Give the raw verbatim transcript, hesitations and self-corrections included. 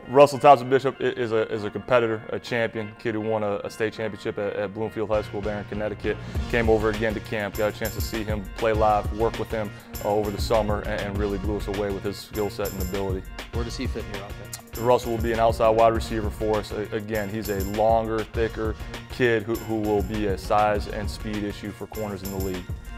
Russell Thompson-Bishop is a, is a competitor, a champion, kid who won a, a state championship at, at Bloomfield High School there in Connecticut. Came over again to camp, got a chance to see him play live, work with him uh, over the summer, and, and really blew us away with his skill set and ability. Where does he fit in your offense? Russell will be an outside wide receiver for us. Again, he's a longer, thicker kid who, who will be a size and speed issue for corners in the league.